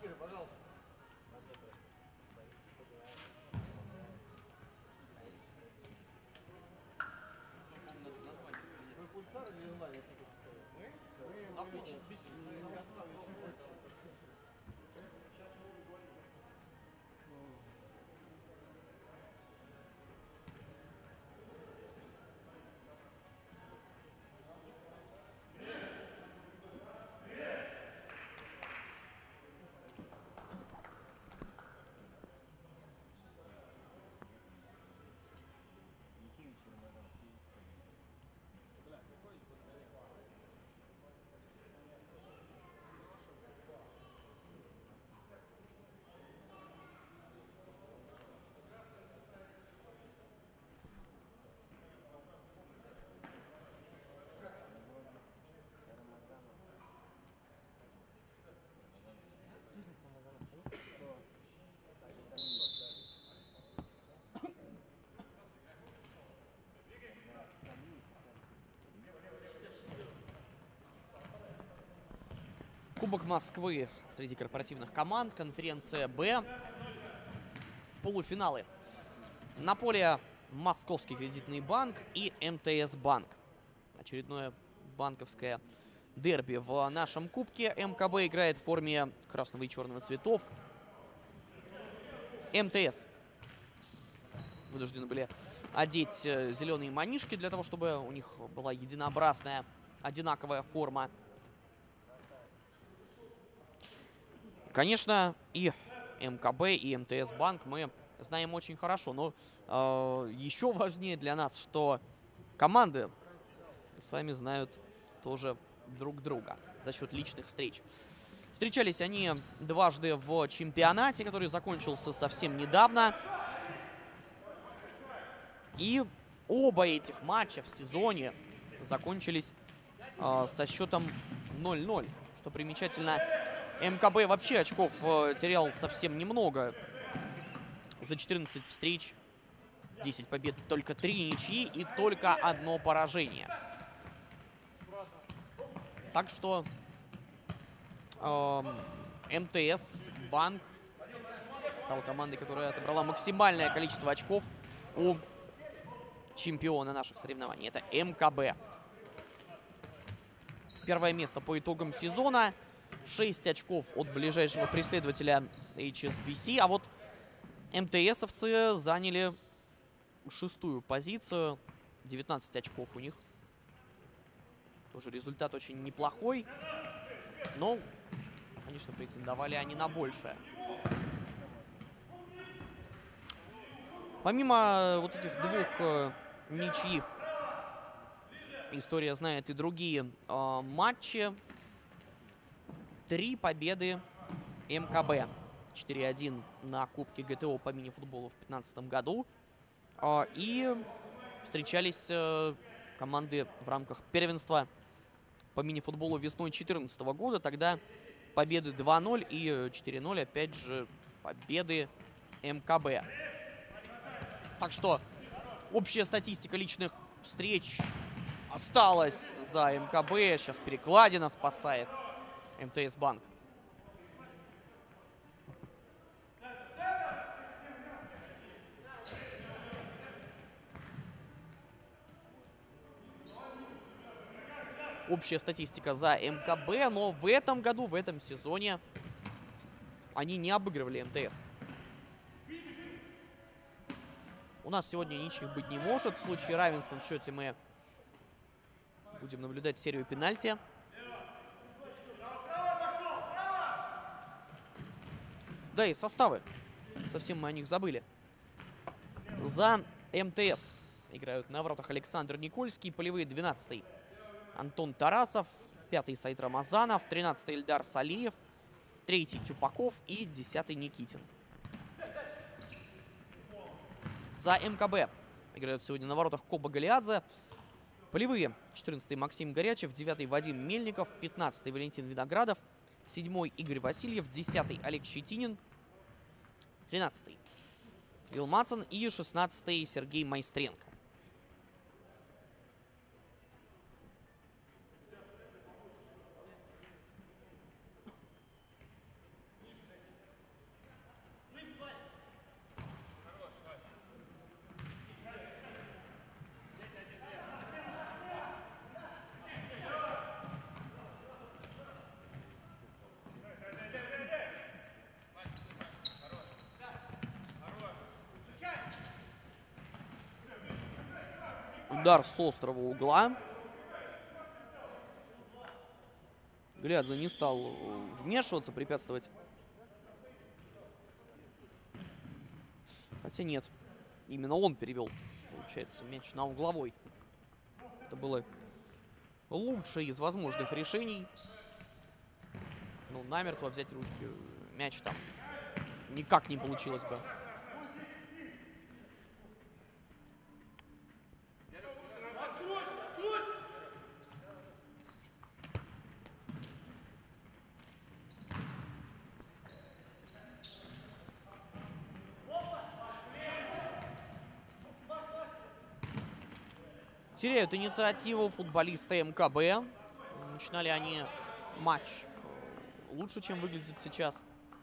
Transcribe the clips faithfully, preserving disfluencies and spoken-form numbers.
Кубок Москвы среди корпоративных команд. Конференция Б. Полуфиналы. На поле Московский кредитный банк и эм тэ эс банк. Очередное банковское дерби в нашем кубке. эм ка бэ играет в форме красного и черного цветов. эм тэ эс вынуждены были одеть зеленые манишки для того, чтобы у них была единообразная, одинаковая форма. Конечно, и эм ка бэ, и эм тэ эс банк мы знаем очень хорошо. Но э, еще важнее для нас, что команды сами знают тоже друг друга за счет личных встреч. Встречались они дважды в чемпионате, который закончился совсем недавно. И оба этих матча в сезоне закончились э, со счетом ноль ноль. Что примечательно, эм ка бэ вообще очков э, терял совсем немного. За четырнадцать встреч, десять побед, только три ничьи и только одно поражение. Так что э, эм тэ эс банк стал командой, которая отобрала максимальное количество очков у чемпиона наших соревнований. Это эм ка бэ. Первое место по итогам сезона. шесть очков от ближайшего преследователя эйч эс би си. А вот эм тэ эсовцы заняли шестую позицию. девятнадцать очков у них. Тоже результат очень неплохой. Но, конечно, претендовали они на большее. Помимо вот этих двух э, ничьих, история знает и другие э, матчи. Три победы эм ка бэ. четыре один на Кубке гэ тэ о по мини-футболу в две тысячи пятнадцатом году. Э, и встречались э, команды в рамках первенства по мини-футболу весной две тысячи четырнадцатого года. Тогда победы два ноль и четыре ноль. Опять же, победы эм ка бэ. Так что общая статистика личных встреч осталась за эм ка бэ. Сейчас перекладина спасает эм тэ эс банк. Общая статистика за эм ка бэ, но в этом году, в этом сезоне они не обыгрывали эм тэ эс. У нас сегодня ничьих быть не может. В случае равенства в счете мы будем наблюдать серию пенальти. Да и составы. Совсем мы о них забыли. За эм тэ эс играют на воротах Александр Никольский, полевые двенадцатый Антон Тарасов, пятый Саид Рамазанов, тринадцатый Ильдар Салиев, третий Тюпаков и десятый Никитин. За эм ка бэ играют сегодня на воротах Коба Галиадзе. Полевые четырнадцатый Максим Горячев, девятый Вадим Мельников, пятнадцатый Валентин Виноградов, седьмой Игорь Васильев, десятый Олег Щетинин, тринадцатый Вил Мацин и шестнадцатый Сергей Майстренко. удар с острого угла. Галиадзе не стал вмешиваться, препятствовать. Хотя нет. Именно он перевел, получается, мяч на угловой. Это было лучшее из возможных решений. Ну, намертво взять руки мяч там никак не получилось бы. Теряют инициативу футболисты МКБ. Начинали они матч лучше, чем выглядит сейчас.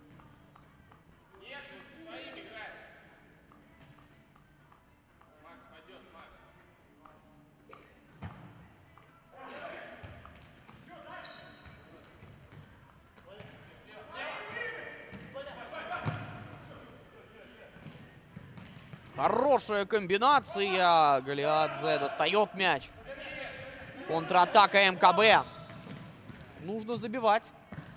Хорошая комбинация. Галиадзе достает мяч. Контратака МКБ. Нужно забивать.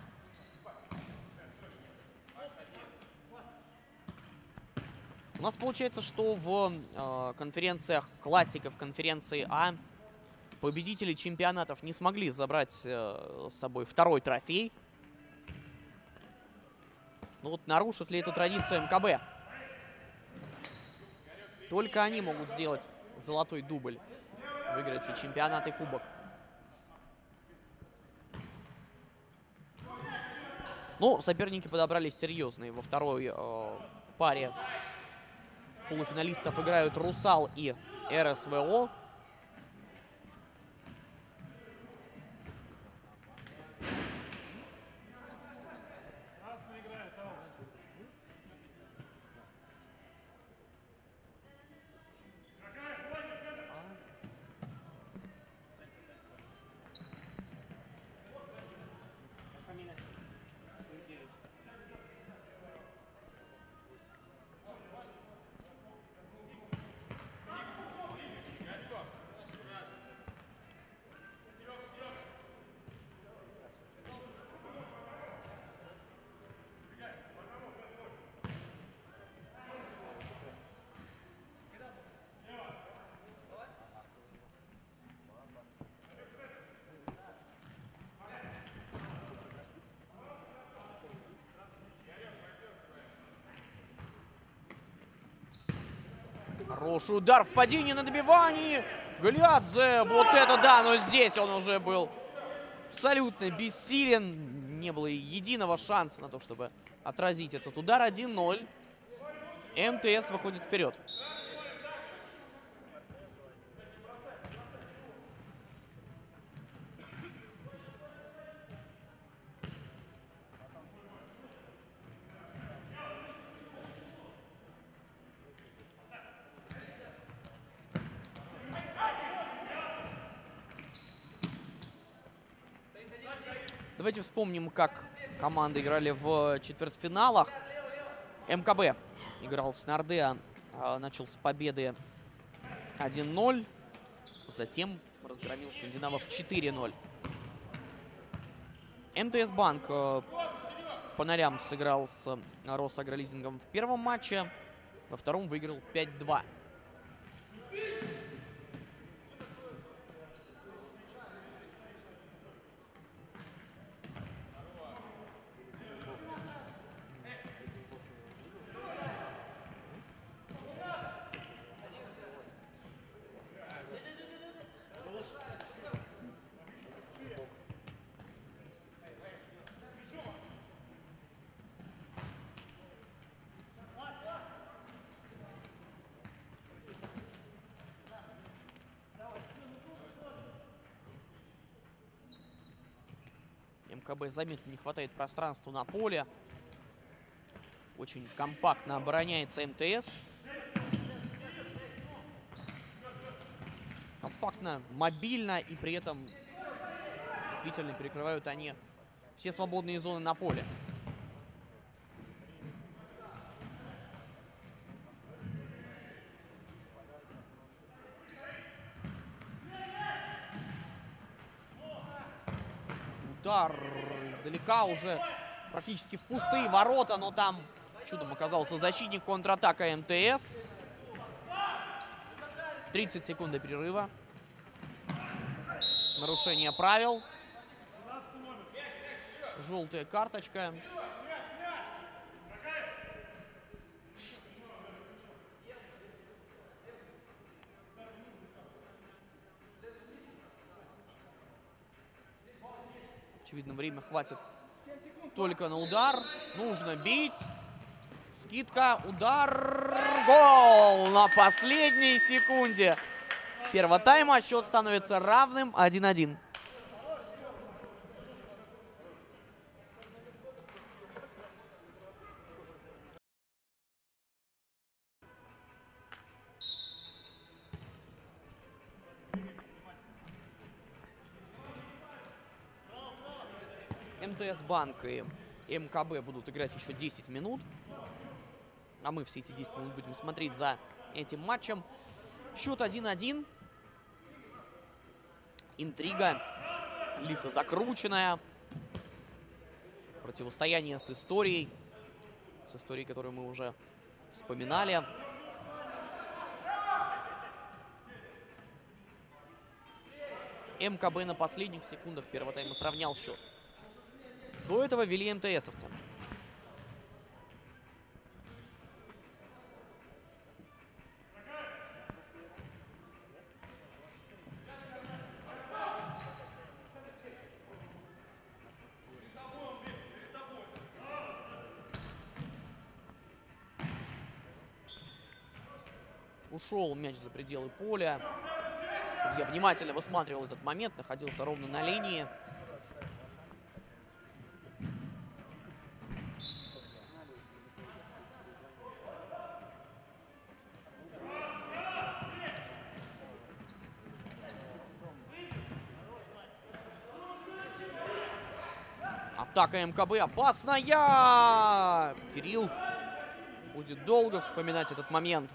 У нас получается, что в э, конференциях классиков, конференции А, победители чемпионатов не смогли забрать э, с собой второй трофей. Ну вот нарушит ли эту традицию МКБ? Только они могут сделать золотой дубль. Выиграть и чемпионат, и кубок. Ну, соперники подобрались серьезные. Во второй э, паре полуфиналистов играют Русал и РСВО. Хороший удар в падении на добивании. Галиадзе, вот это да, но здесь он уже был абсолютно бессилен. Не было единого шанса на то, чтобы отразить этот удар. один ноль. МТС выходит вперед. Давайте вспомним, как команды играли в четвертьфиналах. МКБ играл с Нордеа, начал с победы один ноль. Затем разгромил скандинавов четыре ноль. МТС Банк по нолям сыграл с Росагролизингом в первом матче. Во втором выиграл пять два. МКБ заметно не хватает пространства на поле. Очень компактно обороняется МТС. Компактно, мобильно, и при этом действительно перекрывают они все свободные зоны на поле. Удар издалека уже практически в пустые ворота, но там чудом оказался защитник. Контратака МТС. тридцать секунд до перерыва. Нарушение правил. Желтая карточка. Очевидно, время хватит только на удар. Нужно бить. Скидка, удар, гол на последней секунде первого тайма. Счет становится равным один-один. МТС Банк и МКБ будут играть еще десять минут. А мы все эти десять минут будем смотреть за этим матчем. Счет один-один. Интрига лихо закрученная. Противостояние с историей. С историей, которую мы уже вспоминали. МКБ на последних секундах первого тайма сравнял счет. До этого вели МТСовцы. Ушел мяч за пределы поля. Я внимательно высматривал этот момент, находился ровно на линии. Атака МКБ опасная! Кирилл будет долго вспоминать этот момент.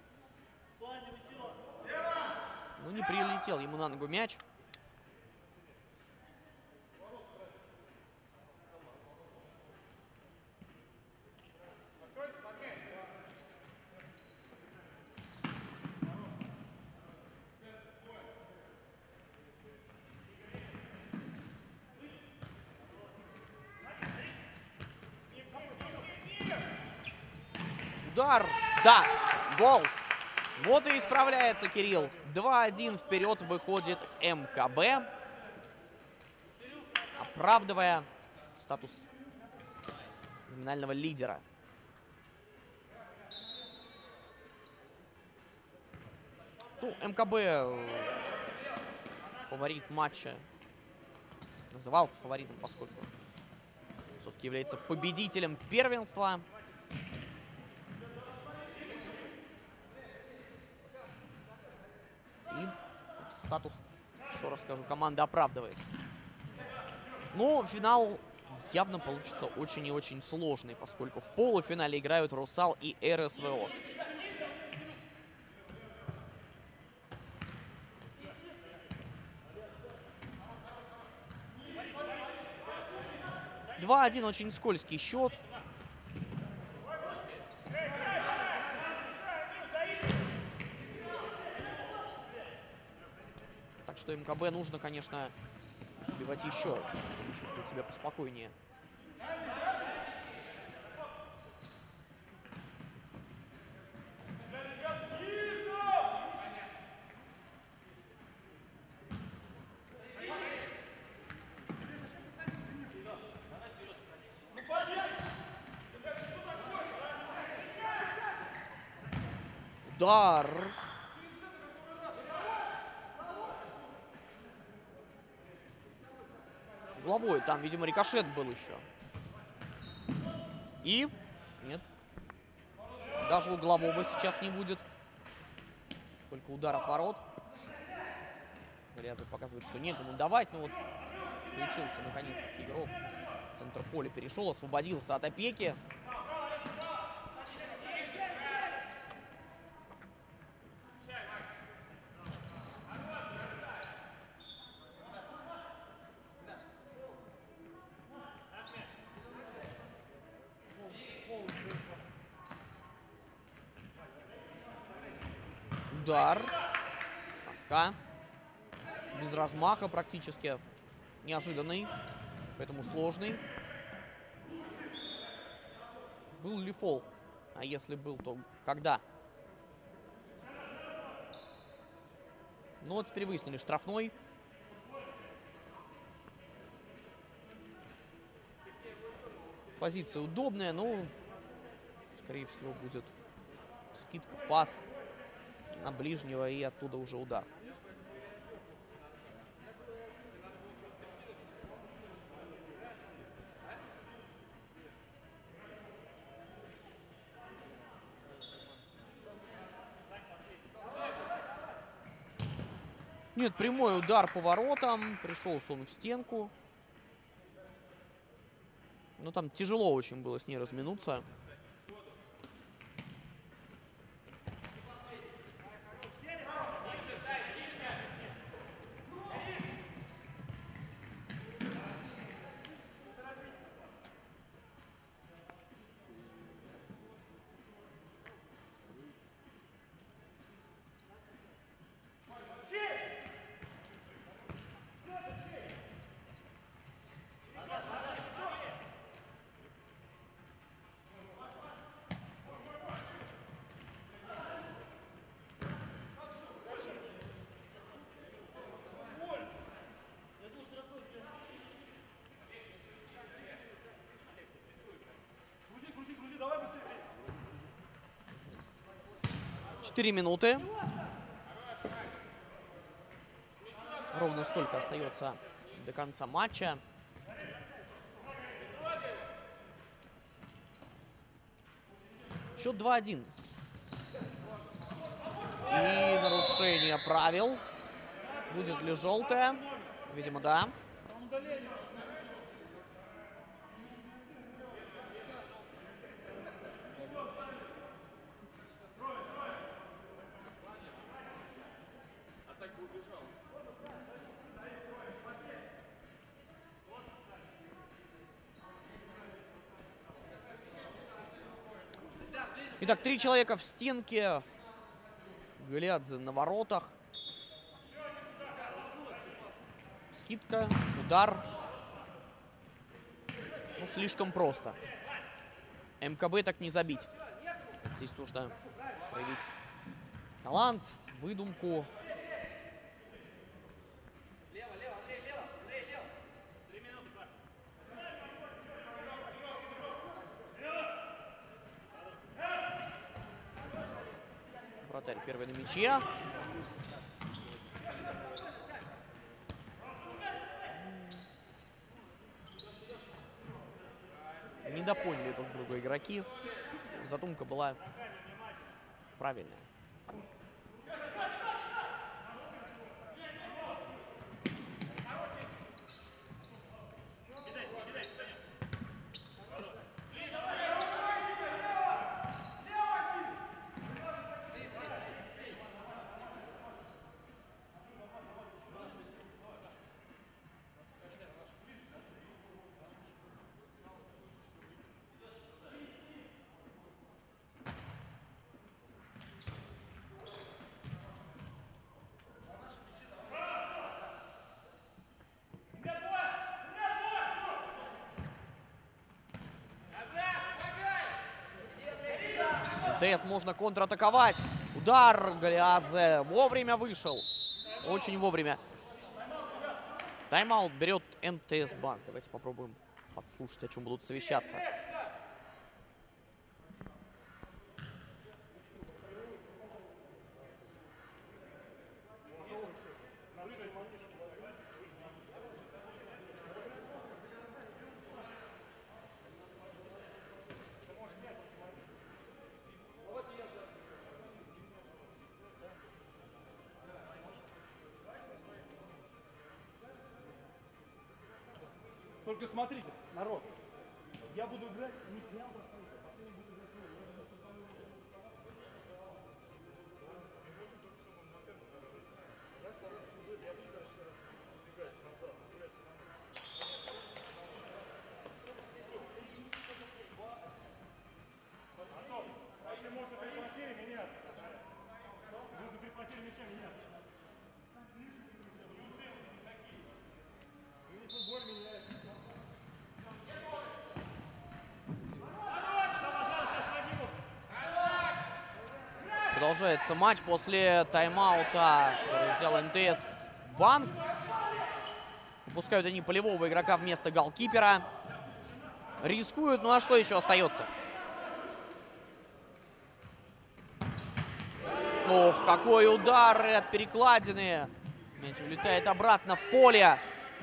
Ну, не прилетел ему на ногу мяч. Удар! Да! Гол! Вот и исправляется Кирилл. два-один вперед выходит МКБ, оправдывая статус номинального лидера. Ну, МКБ фаворит матча. Назывался фаворитом, поскольку все-таки является победителем первенства. И статус, еще раз скажу, команда оправдывает. Но финал явно получится очень и очень сложный, поскольку в полуфинале играют Русал и РСВО. два-один, очень скользкий счет. Так что МКБ нужно, конечно, забивать еще, чтобы чувствовать себя поспокойнее. Удар. Угловой. Там, видимо, рикошет был еще. И... Нет. Даже углового сейчас не будет. Только удар от ворот. Рядом показывает, что некому давать. Но вот включился наконец-таки игрок. Центр поля перешел, освободился от опеки. Удар. Тоска. Без размаха практически. Неожиданный. Поэтому сложный. Был ли фол? А если был, то когда? Ну вот теперь выяснили. Штрафной. Позиция удобная, но, скорее всего, будет скидка, пас на ближнего и оттуда уже удар. Нет, прямой удар по воротам. Пришелся он в стенку. Но там тяжело очень было с ней разминуться. Четыре минуты. Ровно столько остается до конца матча. Счет два один. И нарушение правил. Будет ли желтая? Видимо, да. Итак, три человека в стенке. Голиадзе на воротах. Скидка, удар. Ну, слишком просто. МКБ так не забить. Здесь нужно проявить талант, выдумку. Вратарь первый на мяче. Недопоняли друг друга игроки. Задумка была правильная. МТС можно контратаковать. Удар. Голиадзе вовремя вышел. Очень вовремя. Тайм-аут берет МТС Банк. Давайте попробуем подслушать, о чем будут совещаться. Только смотрите, народ, я буду играть не прямо с ним, а с ним буду играть. Можно при потере меняться. Нужно при Продолжается матч после тайм-аута, который взял эм тэ эс Банк. Выпускают они полевого игрока вместо голкипера. Рискуют, ну а что еще остается? Ох, какой удар от перекладины. Мяч улетает обратно в поле.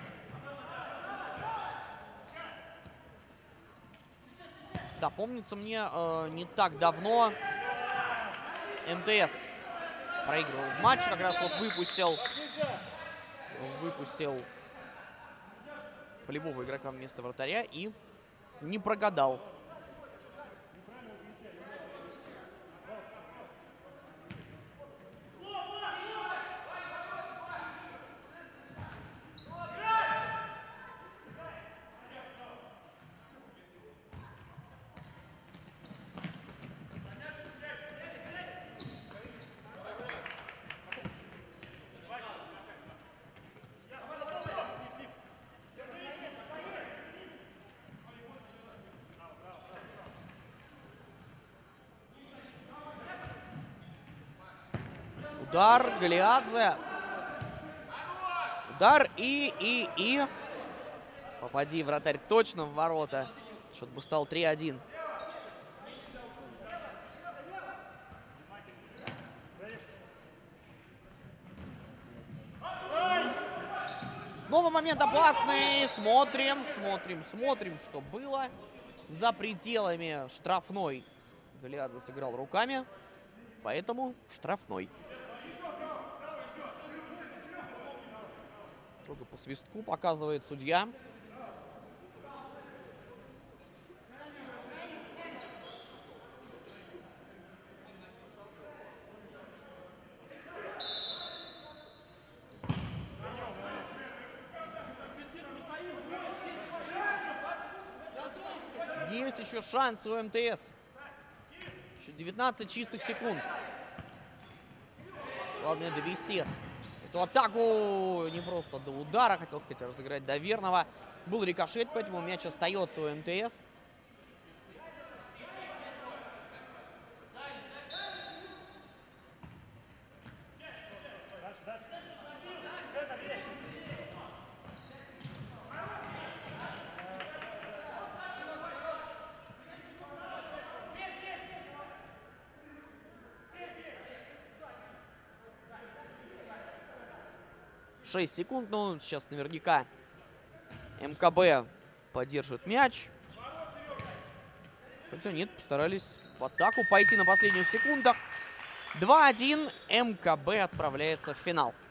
Да, помнится мне, э, не так давно эм тэ эс проигрывал в матче. Как раз вот выпустил, выпустил полевого игрока вместо вратаря и не прогадал. Удар Галиадзе. Удар и, и, и. Попади, вратарь, точно в ворота. Счет бы стал три один. Снова момент опасный. Смотрим, смотрим, смотрим, что было за пределами штрафной. Галиадзе сыграл руками, поэтому штрафной. Только по свистку показывает судья. Есть еще шанс у эм тэ эс. Еще девятнадцать чистых секунд. Главное довести эту атаку не просто до удара, хотел сказать, а разыграть до верного. Был рикошет, поэтому мяч остается у эм тэ эс. шесть секунд, ну, сейчас наверняка эм ка бэ поддержит мяч. Хотя нет, постарались в атаку пойти на последних секундах. два один, эм ка бэ отправляется в финал.